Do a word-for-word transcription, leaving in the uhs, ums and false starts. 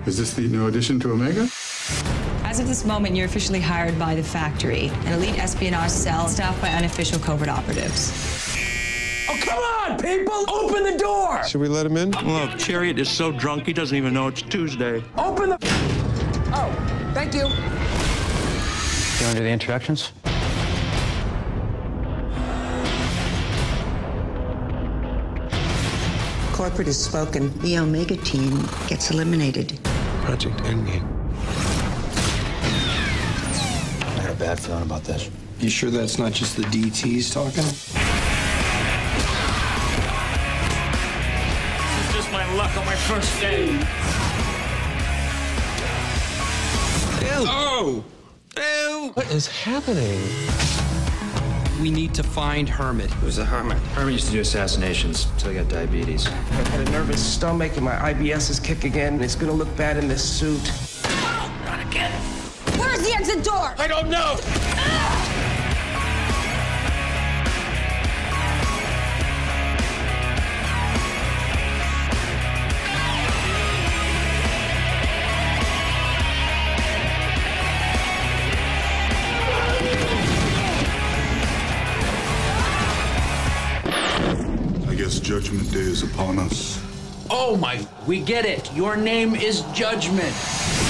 Is this the new addition to Omega? As of this moment, you're officially hired by the Factory, an elite espionage cell staffed by unofficial covert operatives. Oh, come on, people! Open the door! Should we let him in? Look, Chariot is so drunk he doesn't even know it's Tuesday. Open the... Oh, thank you. Do you want to do the introductions? Corporate has spoken. The Omega team gets eliminated. Project Endgame. I got a bad feeling about this. You sure that's not just the D Ts talking? This is just my luck on my first day. Ew. Oh! Ew! What is happening? We need to find Hermit. Who's the Hermit? Hermit used to do assassinations until he got diabetes. I had a nervous stomach and my I B S is kick again. It's gonna look bad in this suit. Not again. Where's the exit door? I don't know. I guess Judgment Day is upon us. Oh my, we get it. Your name is Judgment.